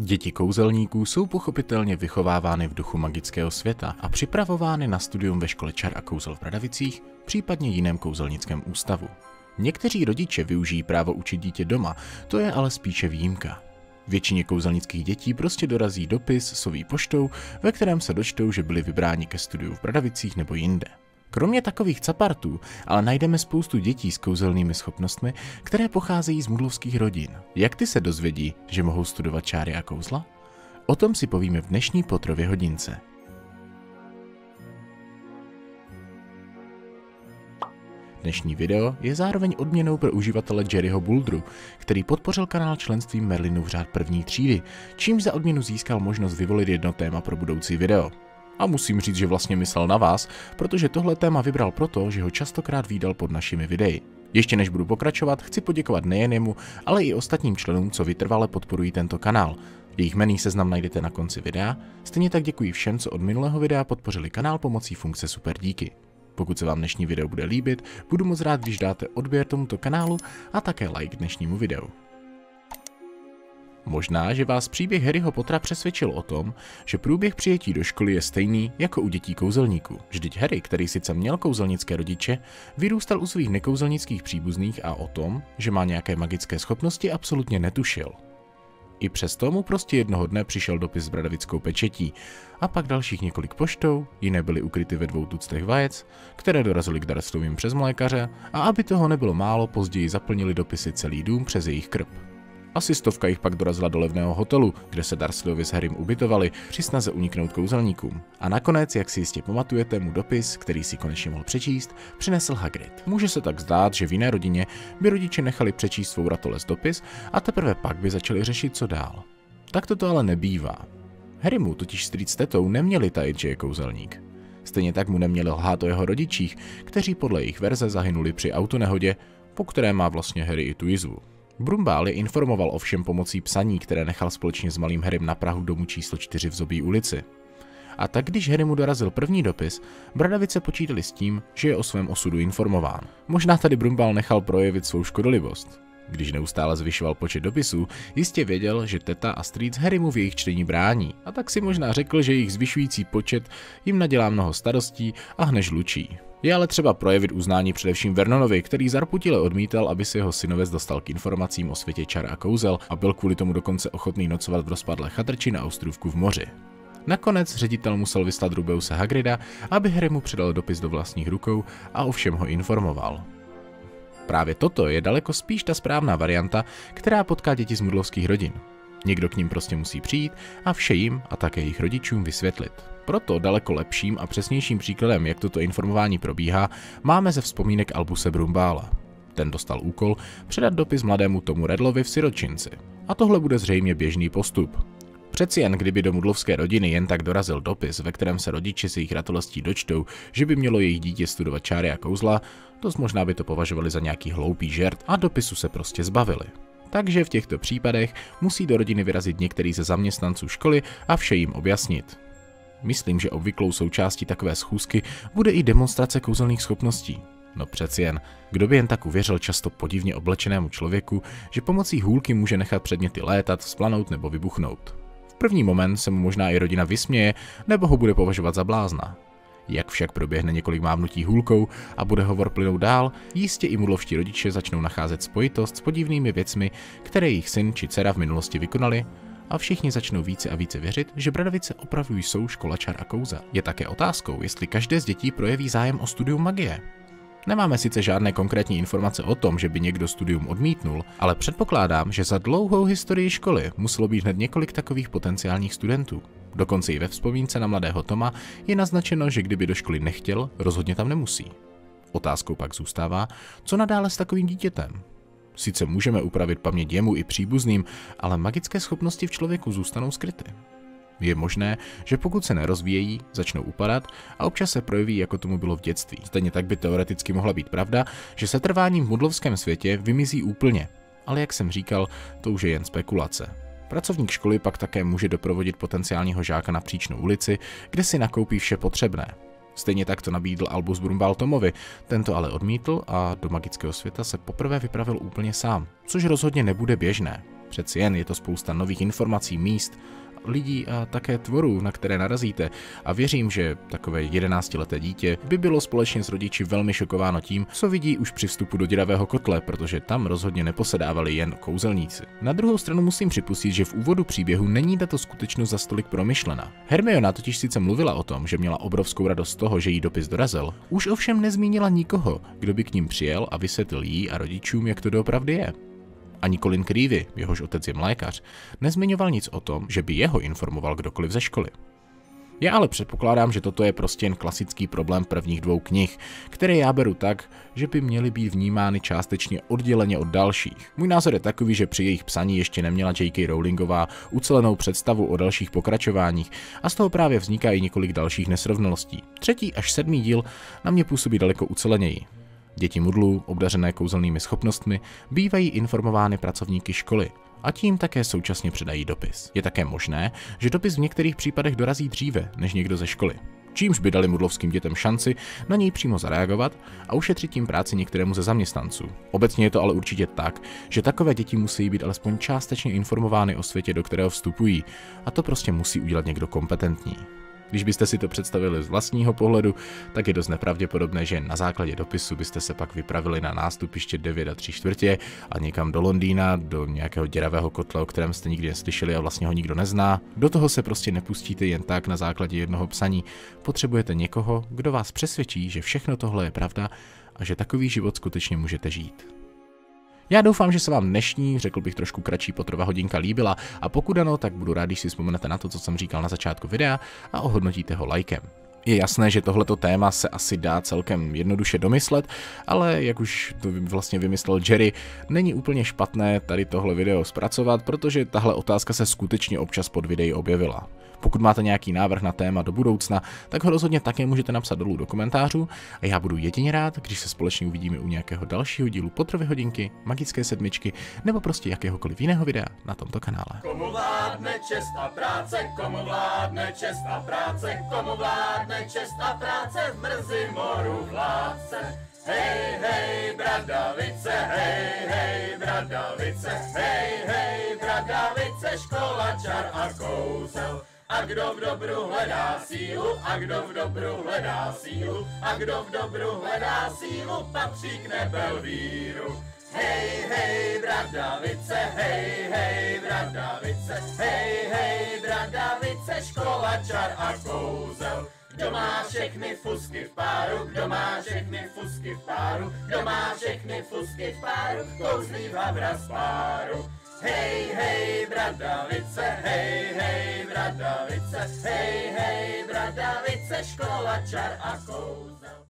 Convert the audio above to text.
Děti kouzelníků jsou pochopitelně vychovávány v duchu magického světa a připravovány na studium ve škole čar a kouzel v Bradavicích, případně jiném kouzelnickém ústavu. Někteří rodiče využijí právo učit dítě doma, to je ale spíše výjimka. Většině kouzelnických dětí prostě dorazí dopis soví poštou, ve kterém se dočtou, že byli vybráni ke studiu v Bradavicích nebo jinde. Kromě takových capartů ale najdeme spoustu dětí s kouzelnými schopnostmi, které pocházejí z mudlovských rodin. Jak ty se dozvědí, že mohou studovat čáry a kouzla? O tom si povíme v dnešní Potrově hodince. Dnešní video je zároveň odměnou pro uživatele Jerryho Buldru, který podpořil kanál členstvím Merlinův řád první třídy, čímž za odměnu získal možnost vyvolit jedno téma pro budoucí video. A musím říct, že vlastně myslel na vás, protože tohle téma vybral proto, že ho častokrát vídal pod našimi videi. Ještě než budu pokračovat, chci poděkovat nejen jemu, ale i ostatním členům, co vytrvale podporují tento kanál. Jejich jmenný seznam najdete na konci videa, stejně tak děkuji všem, co od minulého videa podpořili kanál pomocí funkce Super díky. Pokud se vám dnešní video bude líbit, budu moc rád, když dáte odběr tomuto kanálu a také like dnešnímu videu. Možná, že vás příběh Harryho Pottera přesvědčil o tom, že průběh přijetí do školy je stejný jako u dětí kouzelníků. Vždyť Harry, který sice měl kouzelnické rodiče, vyrůstal u svých nekouzelnických příbuzných a o tom, že má nějaké magické schopnosti, absolutně netušil. I přesto mu prostě jednoho dne přišel dopis s bradavickou pečetí a pak dalších několik poštou, jiné byly ukryty ve 2 tuctech vajec, které dorazily k Dursleyovým přes mlékaře a aby toho nebylo málo, později zaplnili dopisy celý dům přes jejich krb. Asi 100 jich pak dorazila do levného hotelu, kde se Dursleyovi s Harrym ubytovali při snaze uniknout kouzelníkům. A nakonec, jak si jistě pamatujete, mu dopis, který si konečně mohl přečíst, přinesl Hagrid. Může se tak zdát, že v jiné rodině by rodiče nechali přečíst svou ratolest dopis a teprve pak by začali řešit, co dál. Tak to ale nebývá. Harry mu totiž strýc s tetou neměli tajit, že je kouzelník. Stejně tak mu neměli lhát o jeho rodičích, kteří podle jejich verze zahynuli při autonehodě, po které má vlastně Harry i tu jizvu. Brumbál je informoval o všem pomocí psaní, které nechal společně s malým Harrym na prahu domu číslo 4 v Zobí ulici. A tak když Harry mu dorazil první dopis, Bradavice počítali s tím, že je o svém osudu informován. Možná tady Brumbál nechal projevit svou škodolibost. Když neustále zvyšoval počet dopisů, jistě věděl, že teta a strýc Harry mu v jejich čtení brání, a tak si možná řekl, že jejich zvyšující počet jim nadělá mnoho starostí a hned žlučí. Je ale třeba projevit uznání především Vernonovi, který zarputile odmítal, aby se jeho synovec dostal k informacím o světě čar a kouzel a byl kvůli tomu dokonce ochotný nocovat v rozpadlé chatrči na ostrůvku v moři. Nakonec ředitel musel vyslat Rubeuse Hagrida, aby Harry mu předal dopis do vlastních rukou a o všem ho informoval. Právě toto je daleko spíš ta správná varianta, která potká děti z mudlovských rodin. Někdo k ním prostě musí přijít a vše jim a také jejich rodičům vysvětlit. Proto daleko lepším a přesnějším příkladem, jak toto informování probíhá, máme ze vzpomínek Albuse Brumbála. Ten dostal úkol předat dopis mladému Tomu Riddlovi v sirotčinci. A tohle bude zřejmě běžný postup. Přeci jen kdyby do mudlovské rodiny jen tak dorazil dopis, ve kterém se rodiče s jejich ratolestí dočtou, že by mělo jejich dítě studovat čáry a kouzla, dost možná by to považovali za nějaký hloupý žert a dopisu se prostě zbavili. Takže v těchto případech musí do rodiny vyrazit některý ze zaměstnanců školy a vše jim objasnit. Myslím, že obvyklou součástí takové schůzky bude i demonstrace kouzelných schopností. No přeci jen, kdo by jen tak uvěřil často podivně oblečenému člověku, že pomocí hůlky může nechat předměty létat, vzplanout nebo vybuchnout. V první moment se mu možná i rodina vysměje, nebo ho bude považovat za blázna. Jak však proběhne několik mávnutí hůlkou a bude hovor plynout dál, jistě i mudlovští rodiče začnou nacházet spojitost s podivnými věcmi, které jejich syn či dcera v minulosti vykonali, a všichni začnou více a více věřit, že Bradavice opravdu jsou škola čar a kouzel. Je také otázkou, jestli každé z dětí projeví zájem o studium magie. Nemáme sice žádné konkrétní informace o tom, že by někdo studium odmítnul, ale předpokládám, že za dlouhou historii školy muselo být hned několik takových potenciálních studentů. Dokonce i ve vzpomínce na mladého Toma je naznačeno, že kdyby do školy nechtěl, rozhodně tam nemusí. Otázkou pak zůstává, co nadále s takovým dítětem. Sice můžeme upravit paměť jemu i příbuzným, ale magické schopnosti v člověku zůstanou skryty. Je možné, že pokud se nerozvíjejí, začnou upadat a občas se projeví, jako tomu bylo v dětství. Stejně tak by teoreticky mohla být pravda, že setrváním v mudlovském světě vymizí úplně. Ale jak jsem říkal, to už je jen spekulace. Pracovník školy pak také může doprovodit potenciálního žáka na Příčnou ulici, kde si nakoupí vše potřebné. Stejně tak to nabídl Albus Brumbál Tomovi, tento ale odmítl a do magického světa se poprvé vypravil úplně sám, což rozhodně nebude běžné. Přeci jen je to spousta nových informací, míst, lidí a také tvorů, na které narazíte, a věřím, že takové 11leté dítě by bylo společně s rodiči velmi šokováno tím, co vidí už při vstupu do děravého kotle, protože tam rozhodně neposedávali jen kouzelníci. Na druhou stranu musím připustit, že v úvodu příběhu není tato skutečnost za stolik promyšlena. Hermiona totiž sice mluvila o tom, že měla obrovskou radost z toho, že jí dopis dorazil, už ovšem nezmínila nikoho, kdo by k ním přijel a vysvětlil jí a rodičům, jak to doopravdy je. Ani Colin Creevy, jehož otec je mlékař, nezmiňoval nic o tom, že by jeho informoval kdokoliv ze školy. Já ale předpokládám, že toto je prostě jen klasický problém prvních 2 knih, které já beru tak, že by měly být vnímány částečně odděleně od dalších. Můj názor je takový, že při jejich psaní ještě neměla J.K. Rowlingová ucelenou představu o dalších pokračováních a z toho právě vzniká i několik dalších nesrovnalostí. 3. až 7. díl na mě působí daleko uceleněji. Děti Mudlů, obdařené kouzelnými schopnostmi, bývají informovány pracovníky školy a tím také současně předají dopis. Je také možné, že dopis v některých případech dorazí dříve než někdo ze školy, čímž by dali mudlovským dětem šanci na něj přímo zareagovat a ušetřit tím práci některému ze zaměstnanců. Obecně je to ale určitě tak, že takové děti musí být alespoň částečně informovány o světě, do kterého vstupují, a to prostě musí udělat někdo kompetentní. Když byste si to představili z vlastního pohledu, tak je dost nepravděpodobné, že na základě dopisu byste se pak vypravili na nástupiště 9 3/4 a někam do Londýna, do nějakého děravého kotle, o kterém jste nikdy neslyšeli a vlastně ho nikdo nezná. Do toho se prostě nepustíte jen tak na základě jednoho psaní. Potřebujete někoho, kdo vás přesvědčí, že všechno tohle je pravda a že takový život skutečně můžete žít. Já doufám, že se vám dnešní, řekl bych trošku kratší Potterova hodinka líbila, a pokud ano, tak budu rád, když si vzpomenete na to, co jsem říkal na začátku videa, a ohodnotíte ho lajkem. Je jasné, že tohleto téma se asi dá celkem jednoduše domyslet, ale jak už to vlastně vymyslel Jerry, není úplně špatné tady tohle video zpracovat, protože tahle otázka se skutečně občas pod videí objevila. Pokud máte nějaký návrh na téma do budoucna, tak ho rozhodně také můžete napsat dolů do komentářů a já budu jedině rád, když se společně uvidíme u nějakého dalšího dílu Potterovy hodinky, Magické sedmičky nebo prostě jakéhokoliv jiného videa na tomto kanále. Komu vládne čest a práce, komu vládne čest a práce, komu vládne čest a práce v mrzi moru vládce. Hej, hej, bradavice, hej, hej, bradavice, hej, hej, bradavice, škola čar a kouzel. A kdo v dobru hledá sílu, a kdo v dobru hledá sílu, a kdo v dobru hledá sílu, patří k nebelvíru. Hej, hej, bradavice, hej, hej, bradavice, hej, hej, bradavice, škola čar a kouzel. Kdo má všechny fusky v páru, kdo má všechny fusky v páru, kdo má všechny fusky v páru, kouzlí v havra z páru. Hej, hej, bradavice, hej, hej, bradavice, hej, hej, bradavice, škola čar a kouzel.